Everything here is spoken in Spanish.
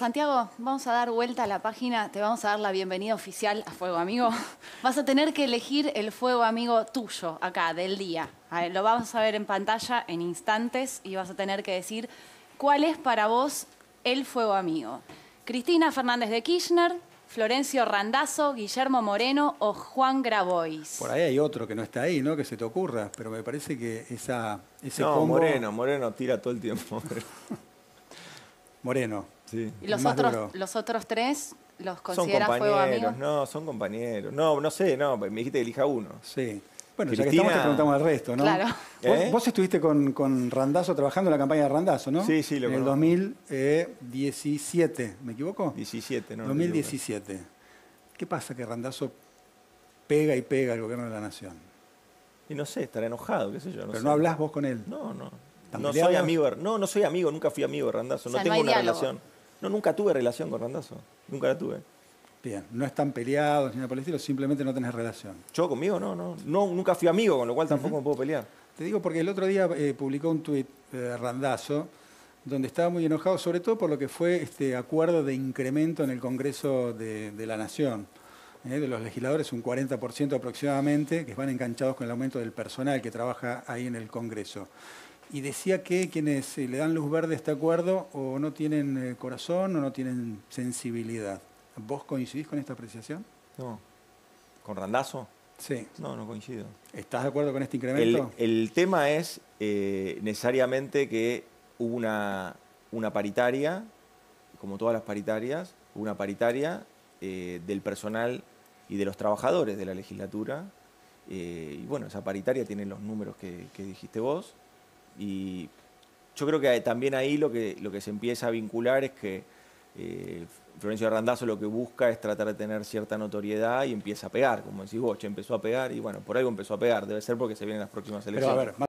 Santiago, vamos a dar vuelta a la página, te vamos a dar la bienvenida oficial a Fuego Amigo. Vas a tener que elegir el Fuego Amigo tuyo, acá, del día. A ver, lo vamos a ver en pantalla en instantes y vas a tener que decir cuál es para vos el Fuego Amigo. Cristina Fernández de Kirchner, Florencio Randazzo, Guillermo Moreno o Juan Grabois. Por ahí hay otro que no está ahí, ¿no? Que se te ocurra, pero me parece que ese No, combo... Moreno tira todo el tiempo. Moreno. Sí. ¿Y los otros tres los consideras Fuego Amigo? No, son compañeros. No sé, me dijiste que elija uno. Sí. Bueno, Cristina... ya que estamos te preguntamos al resto, ¿no? Claro. Vos estuviste con Randazzo trabajando en la campaña de Randazzo, ¿no? Sí, lo en el conozco. 2017, ¿me equivoco? 17, ¿no? 2017. ¿Qué pasa que Randazzo pega y pega al gobierno de la Nación? Y no sé, estará enojado, qué sé yo. Pero sé. no hablás vos con él. No ¿Están soy amigo. No soy amigo, nunca fui amigo de Randazzo. O sea, no tengo no hay una diálogo. relación. No, nunca tuve relación con Randazzo. Nunca la tuve. Bien, no están peleados ni nada por el estilo, simplemente no tenés relación. Yo conmigo no, nunca fui amigo, con lo cual tampoco me puedo pelear. Te digo porque el otro día publicó un tuit Randazzo donde estaba muy enojado, sobre todo por lo que fue este acuerdo de incremento en el Congreso de la Nación. De los legisladores, un 40% aproximadamente, que van enganchados con el aumento del personal que trabaja ahí en el Congreso. Y decía que quienes le dan luz verde a este acuerdo o no tienen corazón o no tienen sensibilidad. ¿Vos coincidís con esta apreciación? No. ¿Con Randazzo? Sí. No coincido. ¿Estás de acuerdo con este incremento? El tema es necesariamente que hubo una paritaria, como todas las paritarias, una paritaria del personal y de los trabajadores de la legislatura. Y bueno, esa paritaria tiene los números que dijiste vos. Y yo creo que también ahí lo que se empieza a vincular es que Florencio Randazzo lo que busca es tratar de tener cierta notoriedad y empieza a pegar, como decís vos, empezó a pegar y bueno, por algo empezó a pegar, debe ser porque se vienen las próximas elecciones. Pero a ver,